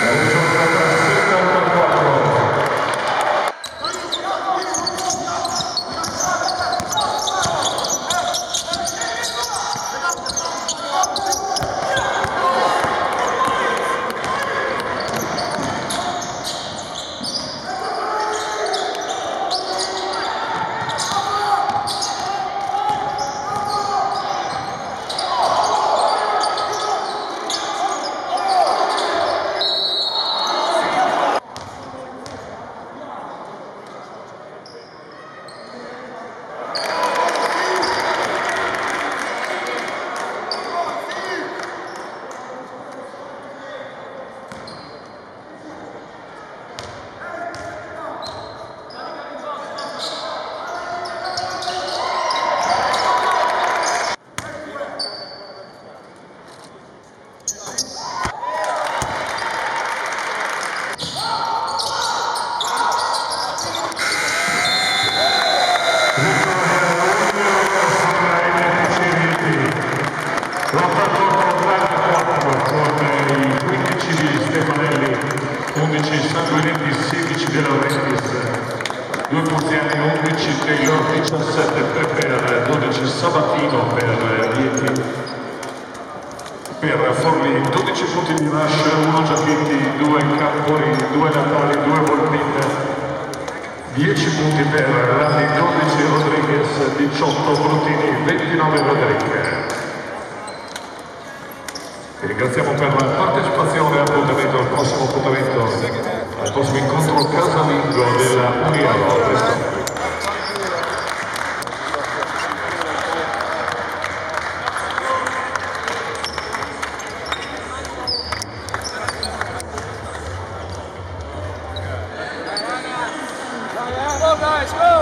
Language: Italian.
Sanguinetti 16 De Laurentiis, 2 Puziani 11, Taylor 17, Prepper 12, Sabatino per Rieti, per Forlì 12 punti di rush, 1 Giacchetti, 2 Campori, 2 Natali, 2 Volpin, 10 punti per Rani, 12 Rodriguez, 18 Brutini, 29 Rodriguez. Vi ringraziamo per la partecipazione e appuntamento al prossimo appuntamento, al prossimo incontro casalingo della Uniano. Go guys, go!